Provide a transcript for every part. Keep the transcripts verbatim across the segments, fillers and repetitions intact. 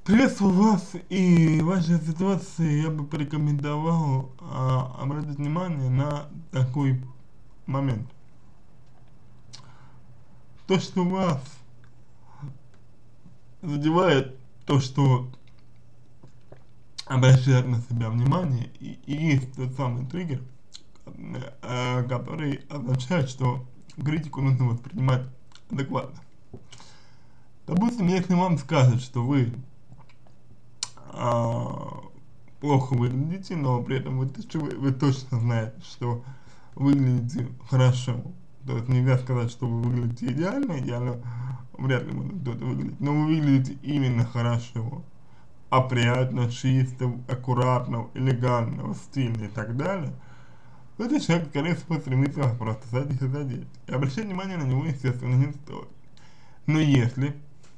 Приветствую вас, и в вашей ситуации я бы порекомендовал а, обратить внимание на такой момент. То, что вас задевает, то, что обращает на себя внимание, и, и есть тот самый триггер, э, который означает, что критику нужно воспринимать адекватно. Допустим, если вам скажут, что вы а, плохо выглядите, но при этом вы, вы, вы точно знаете, что выглядите хорошо. То есть нельзя сказать, что вы выглядите идеально, идеально вряд ли может кто-то выглядит, но вы выглядите именно хорошо, опрятно, чисто, аккуратно, элегантно, стильно и так далее. То этот человек, скорее всего, стремится вас просто задеть и задеть. И обращать внимание на него, естественно, не стоит. Но если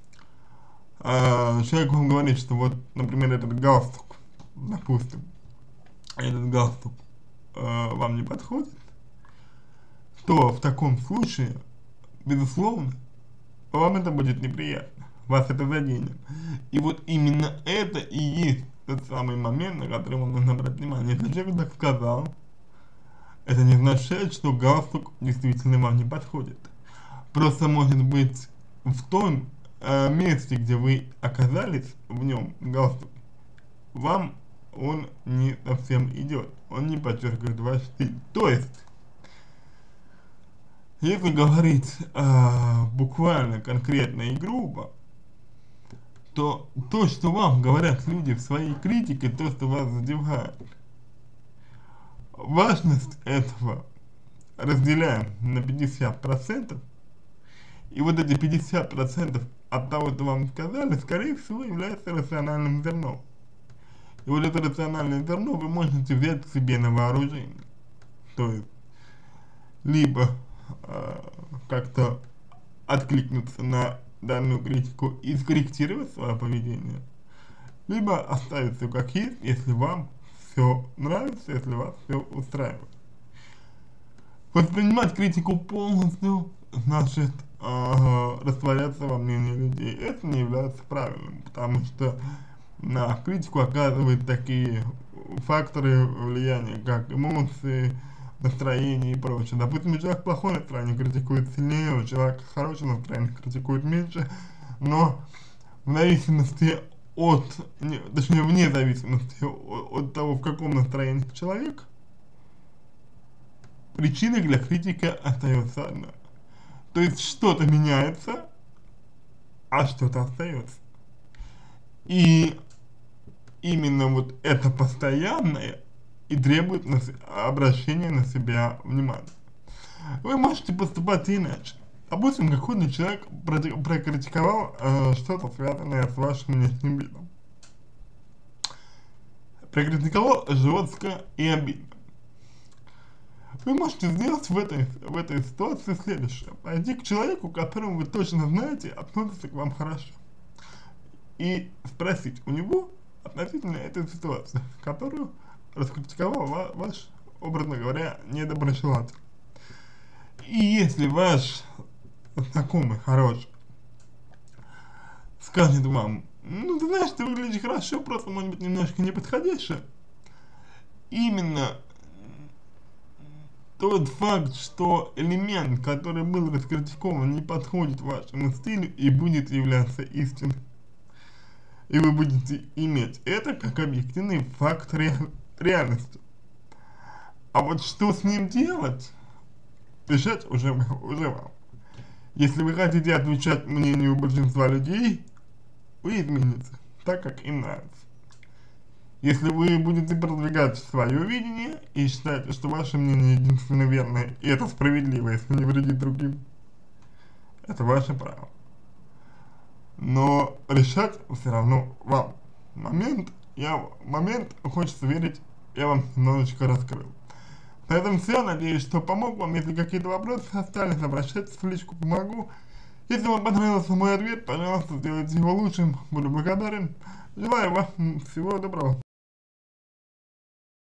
а, человек вам говорит, что вот, например, этот галстук, допустим, этот галстук э, вам не подходит, то в таком случае, безусловно, вам это будет неприятно, вас это заденет. И вот именно это и есть тот самый момент, на который вам нужно обратить внимание. Если человек так сказал, это не означает, что галстук действительно вам не подходит. Просто может быть в том э, месте, где вы оказались в нем, галстук, вам он не совсем идет, он не подчеркивает ваш стиль. То есть, если говорить э, буквально, конкретно и грубо, то то, что вам говорят люди в своей критике, то, что вас задевает, важность этого разделяем на пятьдесят процентов, и вот эти пятьдесят процентов от того, что вам сказали, скорее всего, является рациональным зерном. И вот это рациональное зерно вы можете взять к себе на вооружение. То есть, либо э, как-то откликнуться на данную критику и скорректировать свое поведение, либо оставить все как есть, если вам все нравится, если вас все устраивает. Воспринимать критику полностью значит э, растворяться во мнении людей. Это не является правильным, потому что на критику оказывают такие факторы влияния, как эмоции, настроение и прочее. Допустим, человек плохое настроение критикует сильнее, у человека хорошее настроение критикует меньше, но в зависимости от, не, точнее вне зависимости от, от того, в каком настроении человек, причиной для критики остается одна. То есть что-то меняется, а что-то остается. И именно вот это постоянное и требует на, обращения на себя внимания. Вы можете поступать иначе. Допустим, какой-то человек прокритиковал э, что-то связанное с вашим внешним видом. Прокритиковал жестко и обидно. Вы можете сделать в этой, в этой ситуации следующее. Пойти к человеку, которому вы точно знаете, относится к вам хорошо. И спросить у него относительно этой ситуации, которую раскритиковал ва ваш, образно говоря, недоброжелатель. И если ваш знакомый хороший скажет вам, ну ты знаешь, ты выглядишь хорошо, просто может быть немножко неподходяще, именно тот факт, что элемент, который был раскритикован, не подходит вашему стилю и будет являться истиной. И вы будете иметь это как объективный факт ре реальности. А вот что с ним делать, решать уже, уже вам. Если вы хотите отвечать мнению большинства людей, вы измените так, как им нравится. Если вы будете продвигать свое видение и считаете, что ваше мнение единственно верное, и это справедливо, если не вредит другим, это ваше право. Но решать все равно вам. Момент, я, момент, хочется верить, я вам немножечко раскрыл. На этом все, надеюсь, что помог вам. Если какие-то вопросы остались, обращайтесь в личку, помогу. Если вам понравился мой ответ, пожалуйста, сделайте его лучшим, буду благодарен. Желаю вам всего доброго.